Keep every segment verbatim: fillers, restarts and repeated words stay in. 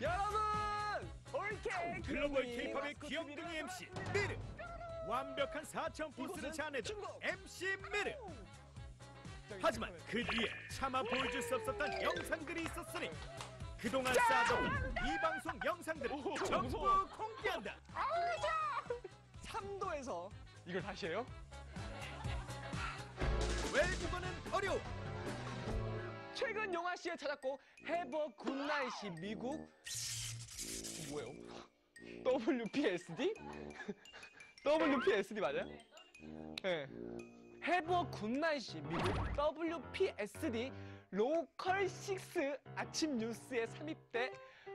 여러분! 올케! 글로벌 K-팝의 귀염둥이 엠씨 미르! 완벽한 사천 포스를 자아내던 엠씨 미르! 하지만 그 뒤에 차마 보여줄 수 없었던 영상들이 있었으니 그동안 쌓아둔 이 방송 영상들을 전부 공개한다! 삼 도에서 이걸 다시 해요? 외국어는 어려워! 최근 영화씨의 찾았고 해버 굿나잇이 미국 뭐예요? 더블유피에스디? 더블유피에스디 맞아요? 네. 해버 굿나잇이 미국 더블유피에스디 로컬 육 아침 뉴스에 삽입돼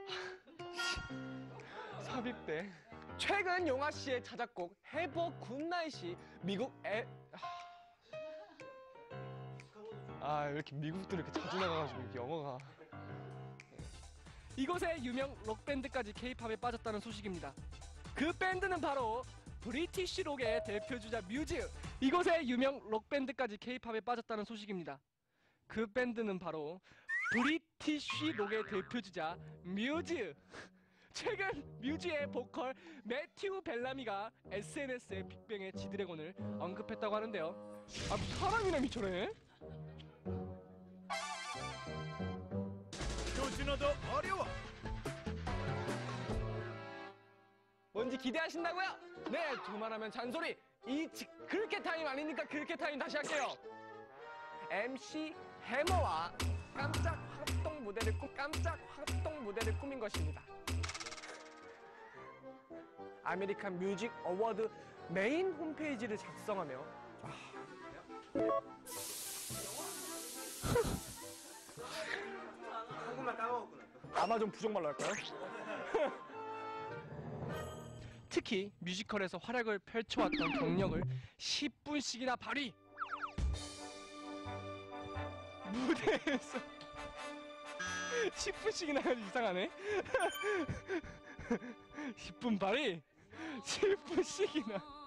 삽입돼 최근 용화씨의 자작곡 해버 굿나잇이 미국 에... 아, 왜 이렇게 미국도 이렇게 자주 나가가지고 이렇게 영어가 이곳의 유명 록밴드까지 케이팝에 빠졌다는 소식입니다. 그 밴드는 바로 브리티시 록의 대표주자 뮤즈. 이곳의 유명 록밴드까지 케이팝에 빠졌다는 소식입니다. 그 밴드는 바로 브리티시 록의 대표주자 뮤즈. 최근 뮤즈의 보컬 매튜 벨라미가 에스엔에스에 빅뱅의 지드래곤을 언급했다고 하는데요. 아, 사람이나 미쳐네? 표준어도 어려워! 뭔지 기대하신다고요? 네, 두말하면 잔소리! 이 지, 그렇게 타임 아니니까 그렇게 타임 다시 할게요! 엠씨 해머와 깜짝 합동 무대를 꾸, 깜짝 합동 무대를 꾸민 것입니다. 아메리칸 뮤직 어워드 메인 홈페이지를 작성하며 아... 한국말 까먹었구나. 아마존 부정말로 할까요? 특히 뮤지컬에서 활약을 펼쳐왔던 경력을 십 분씩이나 발휘! 무대에서 십 분씩이나 해도 이상하네? 십 분 발휘! 십 분씩이나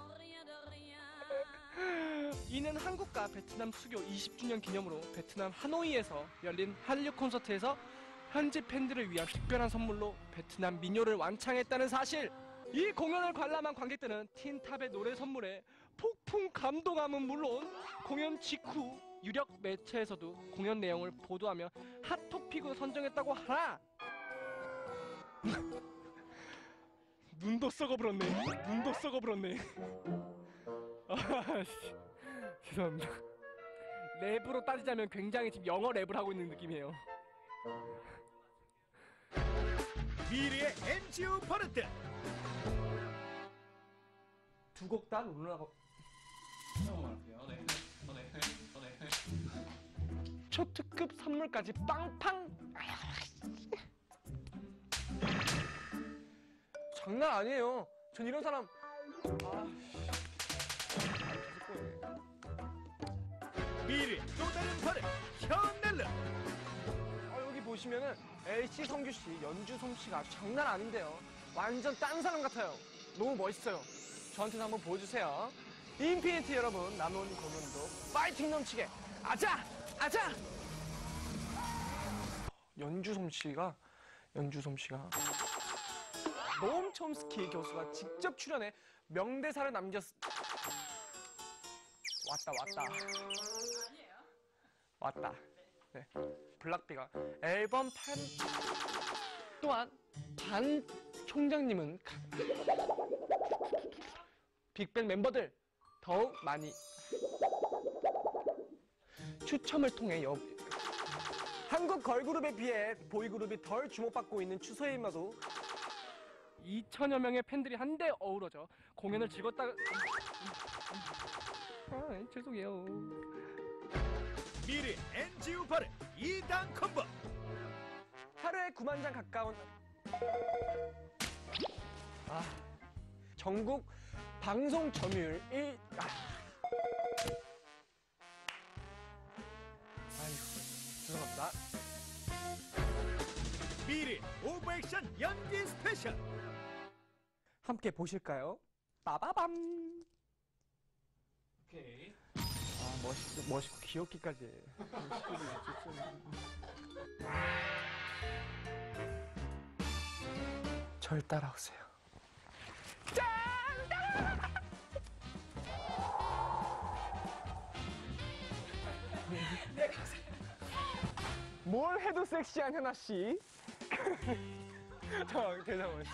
이는 한국과 베트남 수교 이십 주년 기념으로 베트남 하노이에서 열린 한류 콘서트에서 현지 팬들을 위한 특별한 선물로 베트남 민요를 완창했다는 사실! 이 공연을 관람한 관객들은 틴탑의 노래 선물에 폭풍 감동함은 물론 공연 직후 유력 매체에서도 공연 내용을 보도하며 핫토픽으로 선정했다고 하나 눈도 썩어버렸네. 눈도 썩어버렸네. 아씨 죄송합니다. 랩으로 따지자면 굉장히 지금 영어 랩을 하고 있는 느낌이에요. 미르의 엠지유 버릇들! 두 곡 다 올라가. 초특급 선물까지 빵빵. 장난 아니에요. 전 이런 사람. 아, 미르의 또 다른 버릇! 현넬러! 아, 여기 보시면은 엘씨 성규씨, 연주 솜씨가 장난 아닌데요. 완전 딴 사람 같아요. 너무 멋있어요. 저한테도 한번 보여주세요. 인피니트 여러분, 남은 공연도 파이팅 넘치게 아자! 아자! 연주 솜씨가 연주 솜씨가 노엄 촘스키 교수가 직접 출연해 명대사를 남겼... 왔다 왔다 아니에요? 왔다. 네. 블락비가 앨범 판 또한 반 총장님은 빅뱅 멤버들 더욱 많이 추첨을 통해 여... 한국 걸그룹에 비해 보이그룹이 덜 주목받고 있는 추세임에도 이천여 명의 팬들이 한데 어우러져 공연을 즐겁다... 아, 죄송해요. 미르의 엠지유 버릇 이 단 콤보! 하루에 구만 장 가까운 아 전국 방송 점유율 일... 아. 아이고 죄송합니다. 미르의 오버액션 연기 스페셜! 함께 보실까요? 빠바밤. 오케이. 아 멋있, 멋있고 귀엽기까지. 절 따라오세요. 뭘 해도 섹시한 현아 씨. 저 대장원 씨.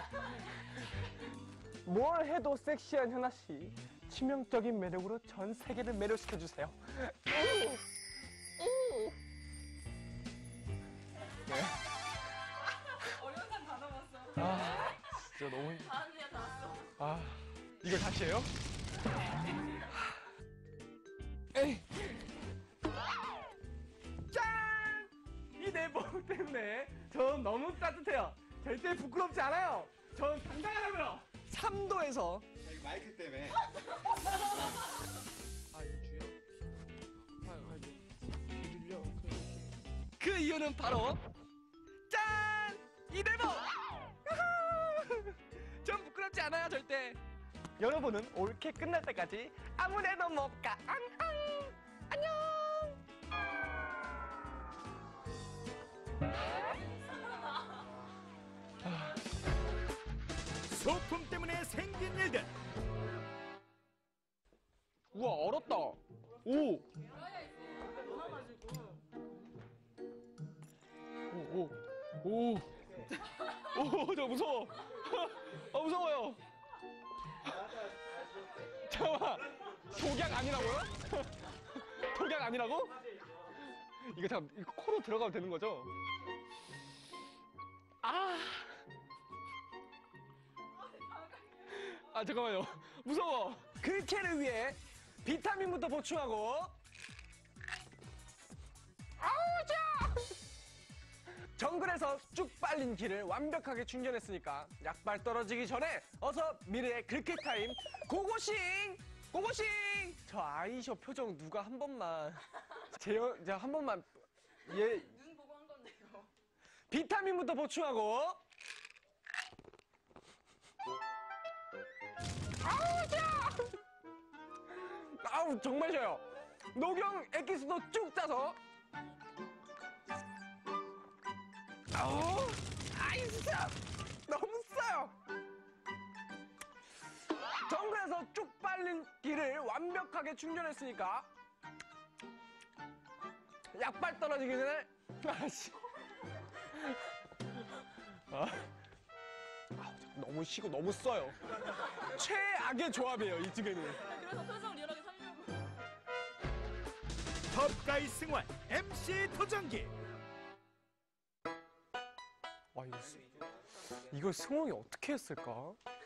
뭘 해도 섹시한 현아 씨. 치명적인 매력으로 전 세계를 매료시켜 주세요. 어려운 단어 봤어. 아, 진짜 너무. 다 왔네요, 다 왔어. 아, 이거 다시 해요? 에이. 짠! 이 내복 때문에 전 너무 따뜻해요. 절대 부끄럽지 않아요. 전 당당하다고요. 삼 도에서 여기 마이크 때문에. 아, 이거 주요? 아, 아, 이거 들려. 그 이유는 바로 짠! 이 내복! 야호! 전 부끄럽지 않아요, 절대. 여러분은 올케 끝날 때까지 아무 데도 못 가. 앙앙! 안녕! 소품 때문에 생긴 일들. 우와, 얼었다. 오! 오, 오, 오. 오, 저 무서워. 아, 무서워요. 잠깐만. 독약 아니라고요? 독약 아니라고? 이거 잠깐, 이거 코로 들어가도 되는 거죠? 아. 아, 잠깐만요. 무서워. 글캐를 위해 비타민부터 보충하고. 아우, 자! 정글에서 쭉 빨린 기를 완벽하게 충전했으니까 약발 떨어지기 전에 어서 미래의 글캐 타임 고고싱! 고고싱! 저 아이셔 표정 누가 한 번만 제가 제가 한 번만 얘 눈 보고 한 건데, 이거. 비타민부터 보충하고. 아우, 자! 아우, 정말 쉬어요. 녹용 엑기스도 쭉 짜서. 아우, 아이, 진짜 너무 써요. 정글에서 쭉 빨린 기를 완벽하게 충전했으니까 약발 떨어지기 전에. 아씨. 아. 아우, 너무 쉬고 너무 써요. 최악의 조합이에요, 이 두 개는. 그래서 표정 리얼하게 살려고. 톱가이 승환 엠씨 도전기. 와, 이거, 스- 이걸 승홍이 어떻게 했을까?